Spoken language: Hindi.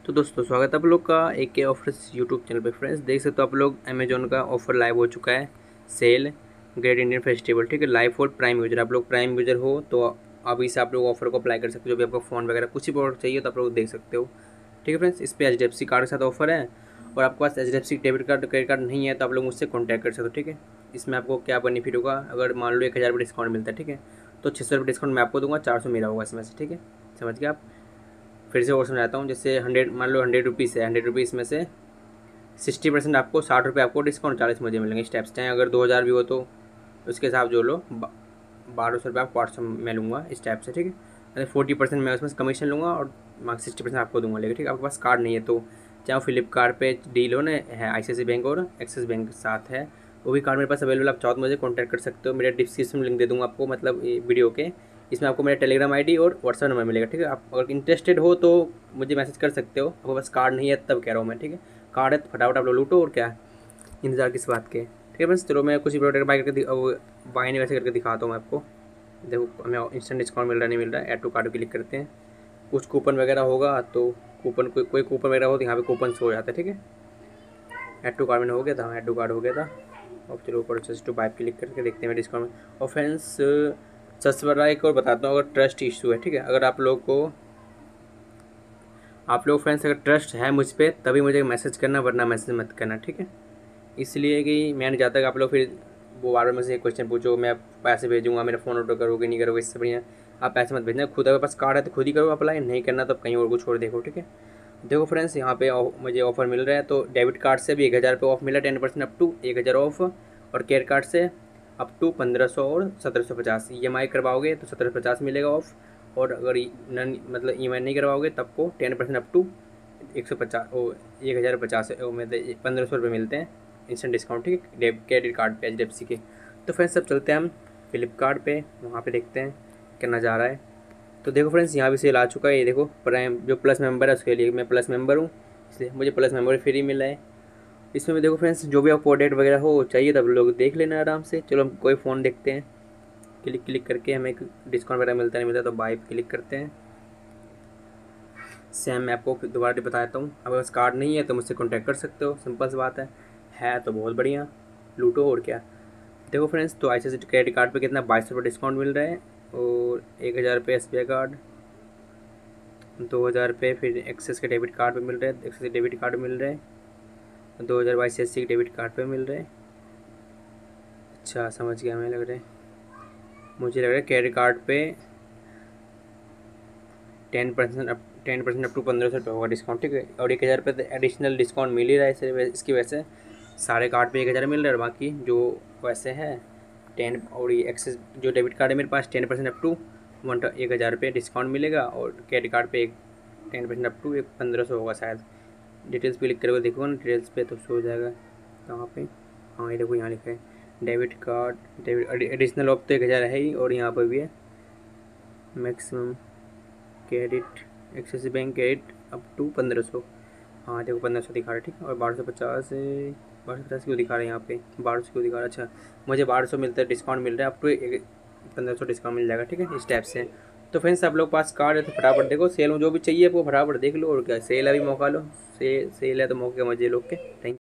तो दोस्तों स्वागत है आप लोग का एक के ऑफर्स यूट्यूब चैनल पे। फ्रेंड्स देख सकते हो आप लोग अमेजोन का ऑफर लाइव हो चुका है, सेल ग्रेट इंडियन फेस्टिवल। ठीक है, लाइव फॉर प्राइम यूजर। आप लोग प्राइम यूजर हो तो अभी से आप लोग ऑफर को अप्लाई कर सकते हो। जो भी आपको फ़ोन वगैरह कुछ ही प्रोडक्ट चाहिए तो आप लोग देख सकते हो। ठीक है फ्रेंड्स, इस पर HDFC कार्ड के साथ ऑफर है और आपके पास HDFC debit card credit card नहीं है तो आप लोग मुझसे कॉन्टैक्ट कर सकते हो। ठीक है, इसमें आपको क्या बेनिफिट होगा, अगर मान लो 1000 रुपये डिस्काउंट मिलता है, ठीक है, तो 600 रुपये डिस्काउंट मैं आपको दूंगा, 400 मेरा होगा इसमें से। ठीक है, समझ गए आप। फिर से और समझाता हूँ। जैसे 100 मान लो 100 रुपीज़ है, 100 रुपीज़ में से 60% आपको, 60 रुपये आपको डिस्काउंट, 40 मुझे मिलेंगे स्टेप्स। चाहे अगर 2000 भी हो तो उसके हिसाब जो लो 1200 रुपये आपको 800 मैं लूँगा स्टेप से। ठीक है, 40% मैं उसमें कमीशन लूँगा और 60% आपको दूंगा। लेकिन ठीक है, आपके पास कार्ड नहीं है तो चाहे फ्लिपकार्ट पे डील हो ना, है ICICI बैंक और एक्सिस बैंक के साथ है, वो भी कार्ड मेरे पास अवेलेबल। आप चाहो तो मुझे कॉन्टैक्ट कर सकते हो। मेरे डिस्क्रिप्शन में लिंक दे दूँगा आपको, मतलब ये वीडियो के। इसमें आपको मेरा टेलीग्राम ID और व्हाट्सअप नंबर मिलेगा। ठीक है, आप अगर इंटरेस्टेड हो तो मुझे मैसेज कर सकते हो। आपके पास कार्ड नहीं है तब कह रहा हूँ मैं। ठीक है, कार्ड है तो फटाफट आप लोग लूटो, और क्या इंतजार किस बात के। ठीक है बस, चलो मैं कुछ ही प्रोडक्ट बाय करके बाय नहीं वैसे करके दिखाता हूँ मैं आपको। देखो हमें इंस्टेंट डिस्काउंट मिल रहा नहीं मिल रहा है। ऐड टू कार्ड क्लिक करते हैं, कुछ कूपन वगैरह होगा तो कूपन कोई कूपन वगैरह हो तो यहाँ पे कूपन शो हो जाता है। ठीक है, ऐड टू कार्ड में हो गया था, ऐड टू कार्ड हो गया था। और चलो परचेस टू बाय क्लिक करके देखते हैं डिस्काउंट में। और फ्रेंड्स सस्वरा एक और बताता हूँ, अगर ट्रस्ट इशू है, ठीक है, अगर आप लोग को, आप लोग फ्रेंड्स अगर ट्रस्ट है मुझ पर तभी मुझे मैसेज करना, वरना मैसेज मत करना। ठीक है, इसलिए कि मैं नहीं चाहता कि आप लोग फिर वो बार बार मुझसे क्वेश्चन पूछो, मैं पैसे भेजूंगा, मेरा फ़ोन ऑर्डर करोगे नहीं करोगे। इससे बढ़िया आप पैसे मत भेजना। खुद अगर पास कार्ड है तो खुद ही करो अप्लाई, नहीं करना तो कहीं और कुछ और देखो। ठीक है, देखो फ्रेंड्स यहाँ पे मुझे ऑफर मिल रहा है, तो डेबिट कार्ड से भी 1000 रुपये ऑफ मिला, 10% अप टू 1000 ऑफ। और क्रेडिट कार्ड से अप टू 1500 और 1750। EMI करवाओगे तो 1750 मिलेगा ऑफ। और अगर नन मतलब EMI नहीं करवाओगे तब को 10% अप टू 150 ओ 1050 मतलब 1500 रुपये मिलते हैं इंस्टेंट डिस्काउंट। ठीक है, क्रेडिट कार्ड पे HDFC के। तो फ्रेंड्स सब चलते हैं हम फ्लिपकार्ट पे, वहाँ पे देखते हैं क्या नज़ारा है। तो देखो फ्रेंड्स यहाँ भी सेल आ चुका है। ये देखो प्राइम जो प्लस मेंबर है उसके लिए, मैं प्लस मेंबर हूँ इसलिए मुझे प्लस मेंबर फ्री मिला है। इसमें भी देखो फ्रेंड्स जो भी आप प्रोडक्ट वगैरह हो चाहिए तब लोग देख लेना आराम से। चलो हम कोई फ़ोन देखते हैं, क्लिक क्लिक करके हमें डिस्काउंट वगैरह मिलता नहीं मिलता तो बाय क्लिक करते हैं। सेम मैं आपको फिर दोबारा बताता हूँ, अगर पास कार्ड नहीं है तो मुझसे कॉन्टैक्ट कर सकते हो, सिंपल सी बात है तो बहुत बढ़िया, लूटो और क्या। देखो फ्रेंड्स तो ICICI क्रेडिट कार्ड पे कितना 2200 रुपये डिस्काउंट मिल रहा है, और 1000 रुपये SBI कार्ड, 2000 रुपये फिर एक्सेस के डेबिट कार्ड पे मिल रहे हैं, एक्सेस के डेबिट कार्ड मिल रहे हैं, 2000 ICICI के डेबिट कार्ड पे मिल रहे हैं। अच्छा समझ गया, मैं लग रहा है, मुझे लग रहा है क्रेडिट कार्ड पे 10% अप टू 1500 रुपये होगा डिस्काउंट। ठीक है, और 1000 रुपये एडिशनल डिस्काउंट मिल ही रहा है इसकी वजह से। सारे कार्ड पे 1000 मिल रहा है, और बाकी जो वैसे है 10, और ये एक्सेस जो डेबिट कार्ड है मेरे पास 10% अप टू 1000 रुपये डिस्काउंट मिलेगा, और क्रेडिट कार्ड पे 10% अप टू 1500 होगा शायद। डिटेल्स पे क्लिक करोगे देखो ना, डिटेल्स पे तो शो हो जाएगा कहाँ पे। हाँ ये देखो यहाँ लिखा है debit card, debit additional off तो 1000 है ही, और यहाँ पर भी है maximum credit Axis bank credit up to 1500। हाँ देखो 1500 दिखा रहा है। ठीक है, और 1250 से 1250 क्यों दिखा रहा है यहाँ पे, 1200 क्यों दिखा रहा है। अच्छा मुझे 1200 मिलता है, डिस्काउंट मिल रहा है, अप टू 1500 डिस्काउंट मिल जाएगा। ठीक है, इस टाइप से। तो फ्रेंड्स आप लोग पास कार्ड है तो फटाफट देखो, सेल में जो भी चाहिए आपको फटाफट देख लो, और क्या सेल अभी मौका लो, सेल है तो मौके का मजे लो के। थैंक